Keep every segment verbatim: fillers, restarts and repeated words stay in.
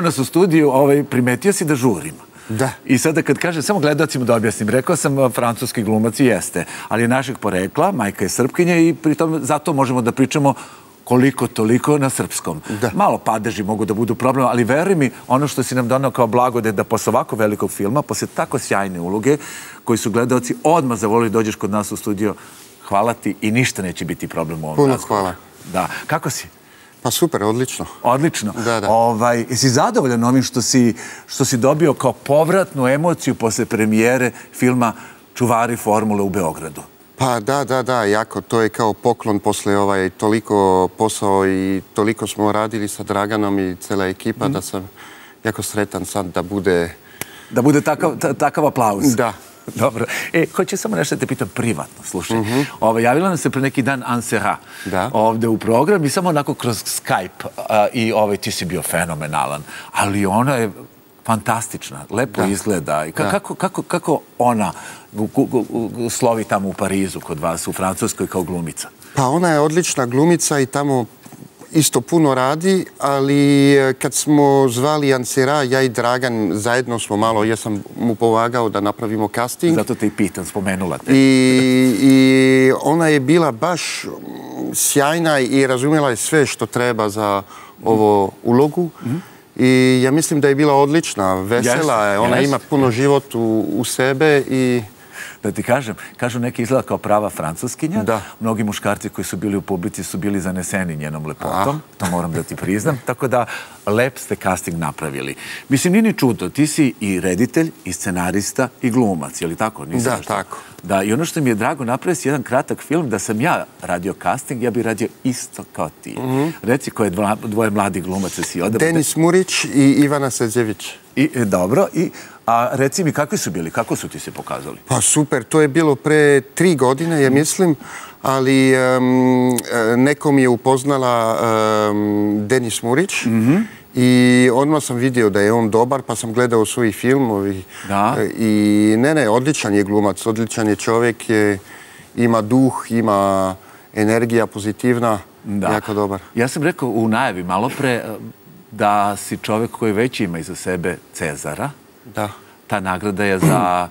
nas u studiju, primetio si da žurimo. Da. I sada kad kažem, samo gledalcima da objasnim, rekao sam francuski glumac i jeste, ali je našeg porekla, majka je Srpkinja i pritom zato možemo da pričamo koliko toliko na srpskom. Malo padeži mogu da budu problem, ali veruj mi, ono što si nam donao kao blagodet da posle ovako velikog filma, posle tako sjajne uloge, koji su gledalci odmah zavolili dođeš kod nas u studio, hvala ti i ništa neće biti problem u ovom Puno razgovoru. hvala. Da. Kako si? Pa super, odlično. Odlično. Da, da. Jesi zadovoljan ovim što si dobio kao povratnu emociju posle premijere filma Čuvari formule u Beogradu? Pa da, da, da, jako. To je kao poklon posle ovaj toliko posao i toliko smo radili sa Draganom i cela ekipa da sam jako sretan sad da bude... Da bude takav aplauz. Da. Dobro. E, hoću samo nešto da te pitam privatno, slušaj. Javila nam se pre neki dan Ansera ovde u program i samo onako kroz Skype i ti si bio fenomenalan, ali ona je fantastična, lepo izgleda. Kako ona slovi tamo u Parizu kod vas, u Francuskoj kao glumica? Pa ona je odlična glumica i tamo isto puno radi, ali kad smo zvali Ansera, ja i Dragan zajedno smo malo, ja sam mu pomagao da napravimo casting. Zato te i pitam, spomenula te. I ona je bila baš sjajna i razumjela je sve što treba za ovu ulogu. I ja mislim da je bila odlična, vesela je, ona ima puno život u sebe i... Da ti kažem, kažu neki izgleda kao prava francuskinja. Mnogi muškarci koji su bili u publici su bili zaneseni njenom lepotom. To moram da ti priznam. Tako da, lep ste casting napravili. Mislim, nije ni čudo, ti si i reditelj, i scenarista, i glumac, je li tako? Da, tako. Da, i ono što mi je drago, napravio si jedan kratak film, da sam ja radio casting, ja bih radio isto kao ti. Reci koje dvoje mladih glumaca si odabrao. Denis Murić i Ivana Sezjević. Dobro, a reci mi kakvi su bili, kako su ti se pokazali? Pa super, to je bilo pre tri godine, ja mislim, ali nekom je upoznala Denis Murić i odmah sam vidio da je on dobar, pa sam gledao svoj film i ne, ne, odličan je glumac, odličan je čovjek, ima duh, ima energija pozitivna, jako dobar. Ja sam rekao u najavi malo pre da si čovjek koji već ima iza sebe Cezara. Da. Ta nagrada je za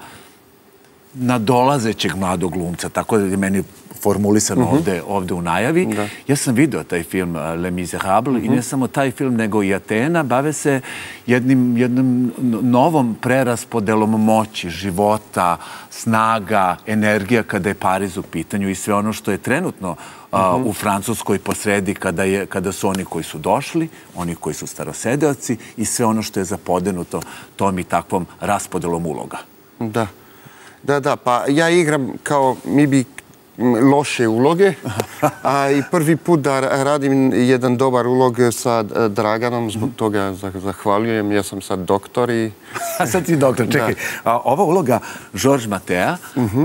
nadolazećeg mladog glumca, tako da je meni formulisano ovde u najavi. Ja sam vidio taj film Les Miserables i ne samo taj film, nego i Atena. Bave se jednom novom preraspodelom moći, života, snaga, energija kada je Pariz u pitanju i sve ono što je trenutno u Francuskoj posredi kada su oni koji su došli, oni koji su starosedeoci i sve ono što je zapodenuto tom i takvom raspodelom uloga. Da, da, da. Pa ja igram kao mi bi loše uloge, a i prvi put da radim jedan dobar ulog sa Draganom, zbog toga zahvaljujem. Ja sam sad doktor i... A sad ti doktor, čekaj. Ova uloga Georges Matea,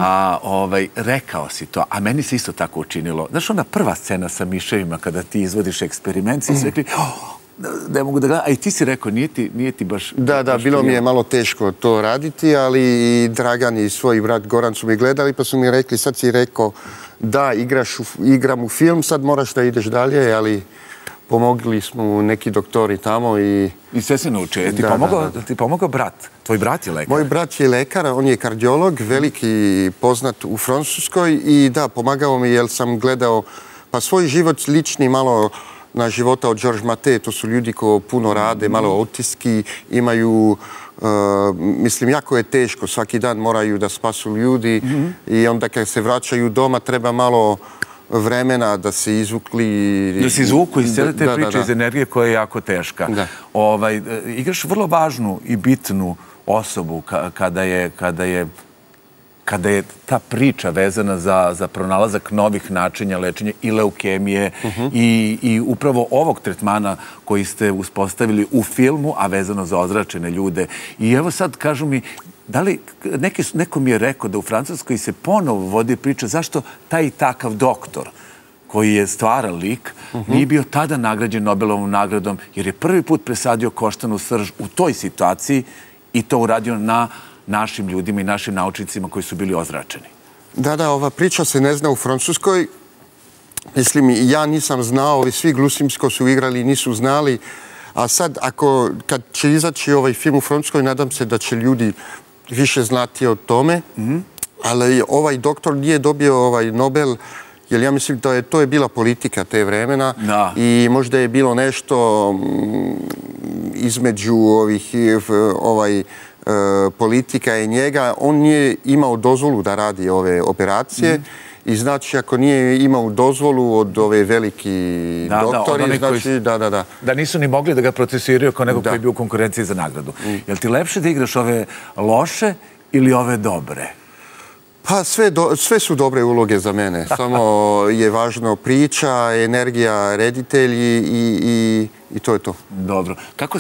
rekao si to, a meni se isto tako učinilo. Znaš, ona prva scena sa miševima kada ti izvodiš eksperiment, svi su rekli, ne mogu da gledam, a i ti si rekao, nije ti baš... Da, da, bilo mi je malo teško to raditi, ali i Dragan i svoj brat Goran su mi gledali, pa su mi rekli, sad si rekao, da, igram u film, sad moraš da ideš dalje, ali pomogli smo neki doktori tamo i... I sve se nauče. Je ti pomogao brat? Tvoj brat je lekar? Moj brat je lekar, on je kardiolog, veliki poznat u Francuskoj i da, pomagao mi jer sam gledao, pa svoj život lični malo na života od Georges Matea, to su ljudi koji puno rade, malo autistički, imaju, mislim, jako je teško, svaki dan moraju da spasu ljudi i onda kad se vraćaju doma treba malo vremena da se izvukli... Da se izvuku iz cijele te priče, iz energije koja je jako teška. Igraš vrlo važnu i bitnu osobu kada je kada je ta priča vezana za pronalazak novih načinja lečenja i leukemije i upravo ovog tretmana koji ste uspostavili u filmu, a vezano za ozračene ljude. I evo sad, kažu mi, da li, neko mi je rekao da u Francuskoj se ponovo vodi priča zašto taj i takav doktor koji je stvaran lik, nije bio tada nagrađen Nobelovom nagradom, jer je prvi put presadio koštanu srž u toj situaciji i to uradio na našim ljudima i našim naučnicima koji su bili ozračeni. Da, da, ova priča se ne zna u Francuskoj. Mislim, ja nisam znao, ovi svi glusimsko su igrali, nisu znali, A sad, ako, kad će izaći ovaj film u Francuskoj, nadam se da će ljudi više znati o tome, ali ovaj doktor nije dobio ovaj Nobel, jer ja mislim da je to je bila politika te vremena i možda je bilo nešto između ovih ovaj politika i njega. On nije imao dozvolu da radi ove operacije i znači ako nije imao dozvolu od ove veliki doktori, znači da, da, da. Da nisu ni mogli da ga procesiraju kao nekog koji je bio u konkurenciji za nagradu. Je li ti lepše da igraš ove loše ili ove dobre? Pa sve su dobre uloge za mene. Samo je važno priča, energija, reditelji i to je to. Dobro.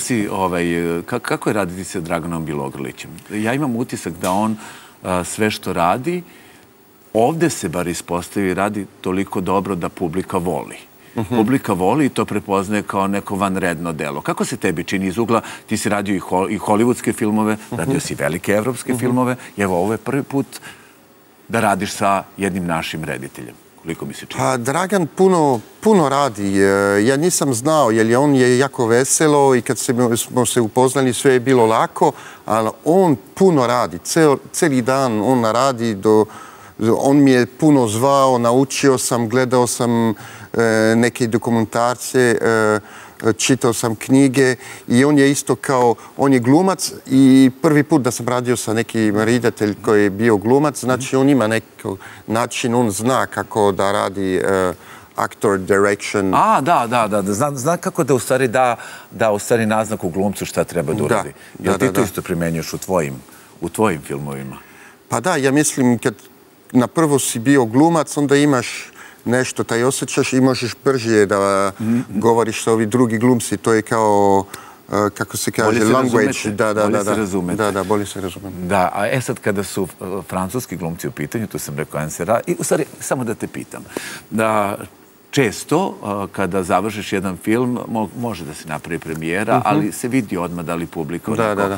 Kako je raditi sa Draganom Bjelogrlićem? Ja imam utisak da on sve što radi, ovde se bar ispostavi, radi toliko dobro da publika voli. Publika voli i to prepoznaje kao neko vanredno delo. Kako se tebi čini iz ugla? Ti si radio i hollywoodske filmove, radio si velike evropske filmove i evo ovo je prvi put da radiš sa jednim našim rediteljem. Koliko mi se čini? Pa Dragan puno radi. Ja nisam znao, jer on je jako veselo i kad smo se upoznali sve je bilo lako, ali on puno radi. Cijeli dan on radi do... On mi je puno zvao, naučio sam, gledao sam neke dokumentarce, čitao sam knjige i on je isto kao, on je glumac i prvi put da sam radio sa nekim redatelj koji je bio glumac, znači on ima neki način, on zna kako da radi actor direction. A, da, da, da, zna kako da u stvari da u stvari naznaku glumcu šta treba da uradi. Jel ti to isto primenjuješ u tvojim filmovima? Pa da, ja mislim kad na prvo si bio glumac, onda imaš nešto, taj osjećaš i možeš brže da govoriš sa ovi drugi glumci. To je kao, kako se kaže, language. Bolje se razumete. Da, da, bolje se razumete. Da, a e sad kada su francuski glumci u pitanju, tu sam rekao Ansera, i u stvari, samo da te pitam, da često kada završiš jedan film, može da se napravi premijera, ali se vidi odmah da li publika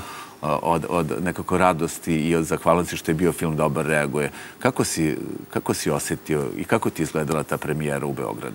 od nekako radosti i od zahvalnosti što je bio film dobar reaguje. Kako si osjetio i kako ti izgledala ta premijera u Beogradu?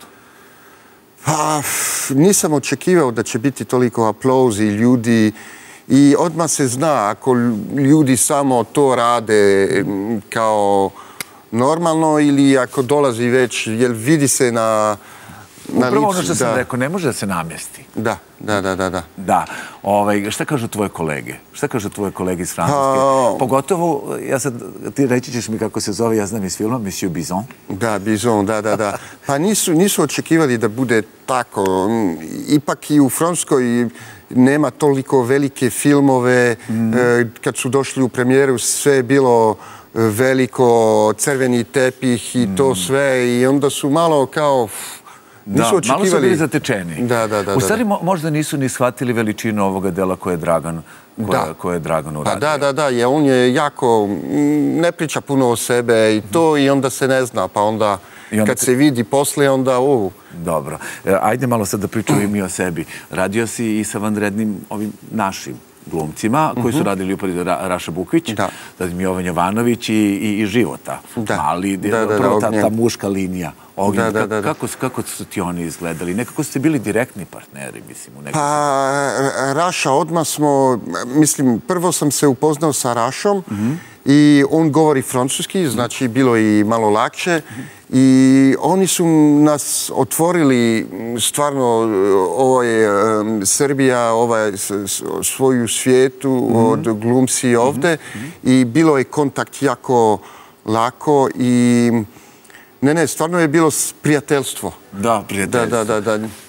Pa, nisam očekivao da će biti toliko aplauzi ljudi i odmah se zna ako ljudi samo to rade kao normalno ili ako dolazi već, jer vidi se na... Upravo ono što sam rekao, ne može da se namjesti. Da, da, da, da. Da. Šta kažu tvoje kolege? Šta kažu tvoje kolege iz Francuske? Pogotovo, ja sad, ti reći ćeš mi kako se zove, ja znam iz filma, Monsieur Bison. Da, Bison, da, da, da. Pa nisu očekivali da bude tako. Ipak i u Francuskoj nema toliko velike filmove. Kad su došli u premijeru, sve je bilo veliko, crveni tepih i to sve. I onda su malo kao... Da, malo su bili zatečeni. Da, da, da. U stvari možda nisu ni shvatili veličinu ovoga dela koje je Dragan uradio. Pa da, da, da, on je jako, ne priča puno o sebe i to i onda se ne zna, pa onda kad se vidi posle, onda u... Dobro. Ajde malo sad da pričamo i mi o sebi. Radio si i sa vanrednim ovim našim glumcima koji su radili upravo Raša Bukvić, zatim Jovan Jovanović i Života. Ali prvo ta muška linija. Kako su ti oni izgledali? Nekako ste bili direktni partneri, mislim. Pa, Raša, odmah smo, mislim, prvo sam se upoznao sa Rašom i on govori francuski, znači bilo i malo lakše. I oni su nas otvorili, stvarno, ovo je Srbija, svoju svijetu od glumci ovde i bilo je kontakt jako lako i ne, ne, stvarno je bilo prijateljstvo. Da, prijateljstvo. Da, da, da.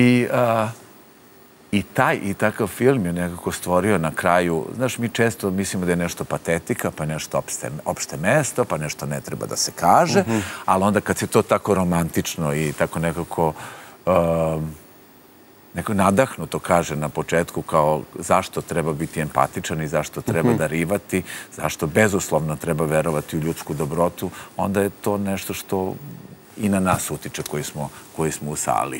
I taj i takav film je nekako stvorio na kraju, znaš, mi često mislimo da je nešto patetika, pa nešto opšte mesto, pa nešto ne treba da se kaže, ali onda kad se to tako romantično i tako nekako neko nadahnuto kaže na početku kao zašto treba biti empatičan i zašto treba darivati, zašto bezuslovno treba verovati u ljudsku dobrotu, onda je to nešto što i na nas utiče koji smo u sali.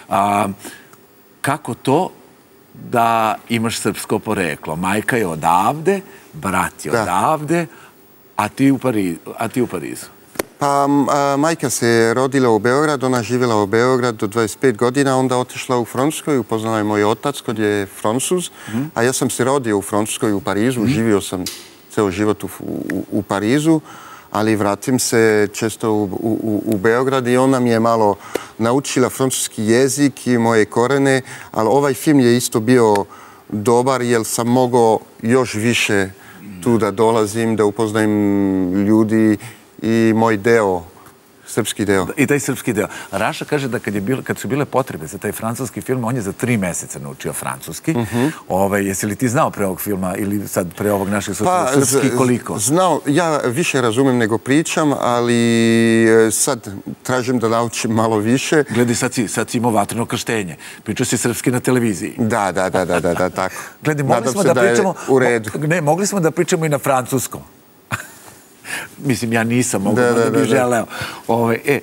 Kako to da imaš srpsko poreklo? Majka je odavde, brat je odavde, a ti u Parizu? Pa majka se rodila u Beogradu, ona živjela u Beogradu do dvadeset pet godina, onda otišla u Francuskoj, upoznala je moj otac koji je Francuz, a ja sam se rodio u Francuskoj, u Parizu, živio sam ceo život u Parizu, ali vratim se često u Beograd i ona mi je malo naučila francuski jezik i moje korene, ali ovaj film je isto bio dobar jer sam mogao još više tu da dolazim, da upoznajem ljudi i moj deo, srpski deo. I taj srpski deo. Raša kaže da kad su bile potrebe za taj francuski film, on je za tri meseca naučio francuski. Jesi li ti znao pre ovog filma ili sad pre ovog našeg susreta srpski koliko? Znao, ja više razumem nego pričam, ali sad tražim da naučim malo više. Gledaj, sad si imao vatreno krštenje. Pričao si srpski na televiziji. Da, da, da, da, tako. Gledaj, mogli smo da pričamo... U redu. Ne, mogli smo da pričamo i na francuskom. Mislim, ja nisam mogu da bih želeo. E,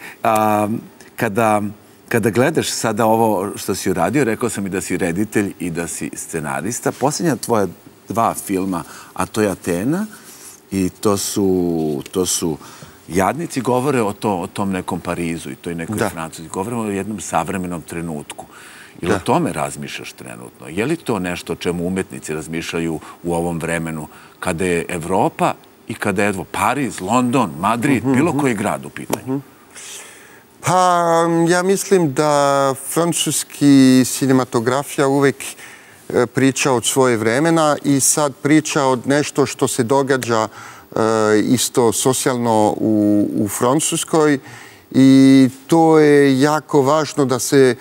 kada gledaš sada ovo što si uradio, rekao sam i da si reditelj i da si scenarista. Posljednja tvoja dva filma, a to je Atena i to su Jadnici, govore o tom nekom Parizu i toj nekoj Francuzi. Govore o jednom savremenom trenutku. Ili o tome razmišljaš trenutno? Je li to nešto o čemu umetnici razmišljaju u ovom vremenu kada je Evropa i kada je Pariz, London, Madrid, bilo koji grad u pitanju? Pa, ja mislim da francuski cinematografija uvek priča od svoje vremena i sad priča od nešto što se događa isto socijalno u Francuskoj i to je jako važno da se,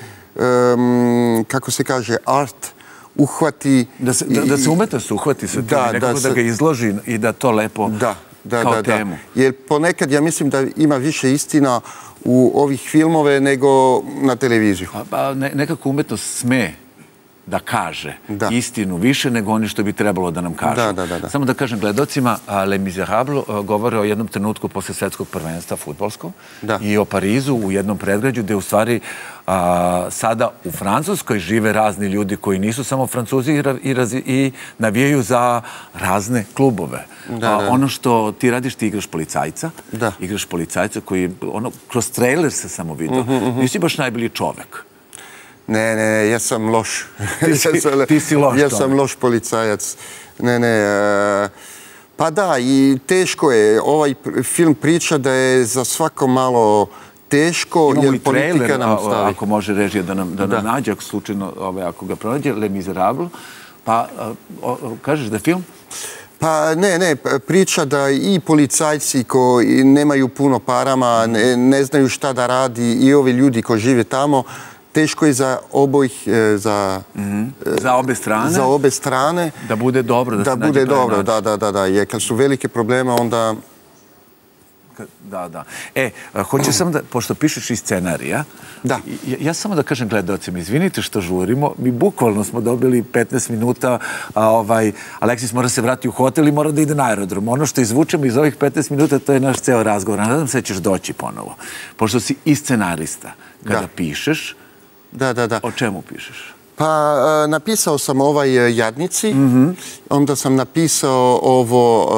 kako se kaže, art uhvati... Da se umetnost uhvati sa tim i nekako da ga izloži i da to lepo kao temu. Jer ponekad ja mislim da ima više istina u ovih filmove nego na televiziju. Nekako umetnost sme da kaže istinu više nego oni što bi trebalo da nam kažu. Samo da kažem gledocima, Les Miserables govore o jednom trenutku posle svetskog prvenstva futbolskog i o Parizu u jednom predgrađu gde u stvari sada u Francuskoj žive razni ljudi koji nisu samo Francuzi i navijaju za razne klubove. Ono što ti radiš, ti igraš policajca, igraš policajca koji, kroz trailer se samo vidio, nisi baš najbolji čovek. Ne, ne, ja sam loš. Ti si loš čovjek. Ja sam loš policajac. Ne, ne. Pa da, i teško je. Ovaj film priča da je za svako malo teško, jer politika nam stavi. Ako može režija da nam nađe, ako slučajno, ako ga pronađe, Les Miserables, pa kažeš da je film? Pa ne, ne, priča da i policajci koji nemaju puno parama, ne znaju šta da radi i ovi ljudi koji žive tamo, teško je za obojih, za... Za obe strane? Za obe strane. Da bude dobro, da se nađe pravi način. Da bude dobro, da, da, da, da. Jer kad su velike probleme, onda... Da, da. E, hoću samo da, pošto pišeš i scenarija, ja samo da kažem gledalcima, izvinite što žurimo, mi bukvalno smo dobili petnaest minuta, Aleksis mora se vrati u hotel i mora da ide na aerodrom. Ono što izvučemo iz ovih petnaest minuta, to je naš ceo razgovor. Nadam se da ćeš doći ponovo. Pošto si i scenarista, kada pišeš, o čemu pišeš? Pa napisao sam ovaj Jadnici, onda sam napisao ovo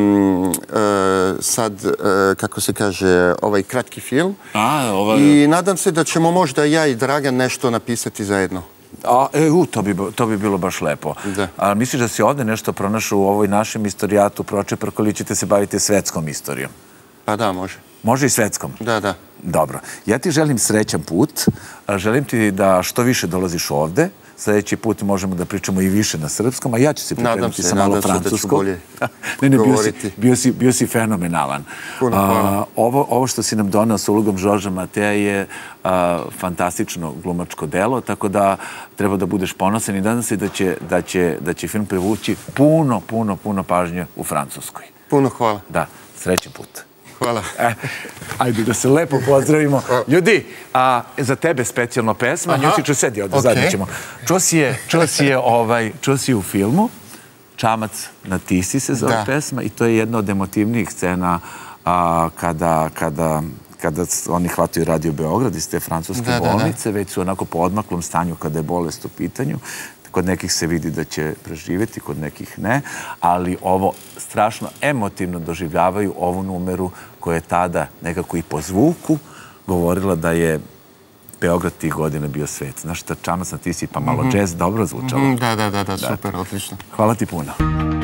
sad, kako se kaže, ovaj kratki film i nadam se da ćemo možda ja i Dragan nešto napisati zajedno. To bi bilo baš lepo. A misliš da si ovde nešto pronašao u ovoj našem istorijatu Pročeprko ili ćete se baviti svetskom istorijom? Pa da, može. Može i svetskom? Da, da. Dobro. Ja ti želim srećan put. Želim ti da što više dolaziš ovde. Sljedeći put možemo da pričamo i više na srpskom, a ja ću se pripremiti sa malo francuskom. Nadam se da ću bolje govoriti. Bio si fenomenalan. Ovo što si nam donao sa ulogom Žorža Mateja je fantastično glumačko delo, tako da treba da budeš ponosan i nadam se da će film privući puno, puno, puno pažnje u Francuskoj. Puno hvala. Da, srećan put. Hvala. Ajde da se lepo pozdravimo. Ljudi, za tebe specijalno pesma. Njusiću, sedi ovdje, zajedno ćemo. Čuo si u filmu Čamac na Tisi se zove pesma i to je jedna od emotivnijih scena kada oni hvataju Radio Beograd iz te francuske bolnice, već su onako po odmaklom stanju kada je bolest u pitanju. Kod nekih se vidi da će preživjeti, kod nekih ne, ali ovo strašno emotivno doživljavaju ovu numeru koja je tada nekako i po zvuku govorila da je Beograd tih godina bio svet. Znaš šta, Čamac na ti si pa malo džez, dobro zvučalo. Da, da, da, super, odlično. Hvala ti puno.